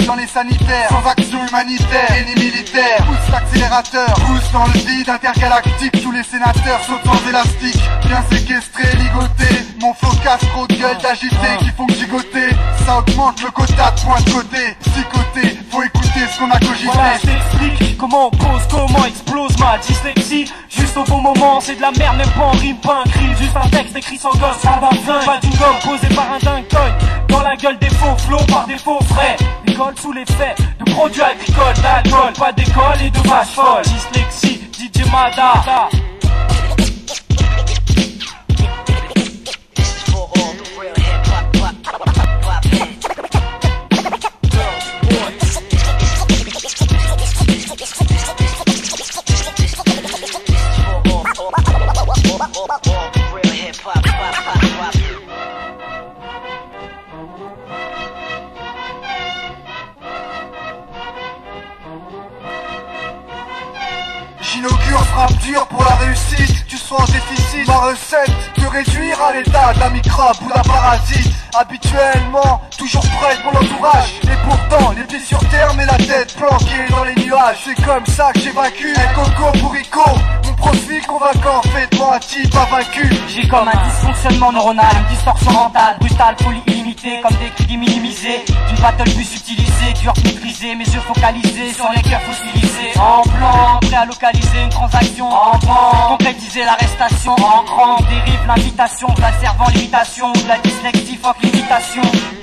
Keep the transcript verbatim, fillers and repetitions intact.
dans les sanitaires, sans action humanitaire et ni militaire. Pousse l'accélérateur, pousse dans le vide intergalactique. Tous les sénateurs sautent sans élastique, bien séquestrés, ligotés. Mon flow casse trop de gueules d'agités qui font que gigoter. Ça augmente le quota de points de côté. Psychoté, faut écouter ce qu'on a cogité. Voilà, je t'explique comment on pose, comment explose ma dyslexie. Juste au bon moment, c'est de la merde, même pas en rime, pas un crime. Juste un texte écrit sans gosse, pas d'un flingue, pas d'une gomme posée par un dingue cogne. Dans la gueule des faux flots, par des faux frais. L'école sous l'effet de produits agricoles, d'alcool, pas d'école et de vaches folles. Dyslexie, D J Mada. J'inaugure, frappe dure pour la réussite. Tu seras en déficit. Ma recette, te réduire à l'état d'un microbe ou d'un parasite. Habituellement, toujours prête pour l'entourage. Et pourtant, les pieds sur terre mais la tête planquée dans les nuages. C'est comme ça que j'ai vaincu un coco bourrico. Mon profil convaincant, faites-moi un type pas vaincu. J'ai comme un dysfonctionnement neuronal, une distorsion mentale, brutale, folie illimitée, comme des crédits minimisés. D'une battle bus utilisée, dur maîtrisé, mes yeux focalisés sur les cœurs fossilisés. En plan, prêt à localiser une transaction. En plan, concrétiser l'arrestation. En cran, dérive l'invitation, de la servant l'imitation, de la dyslexie, fuck l'imitation.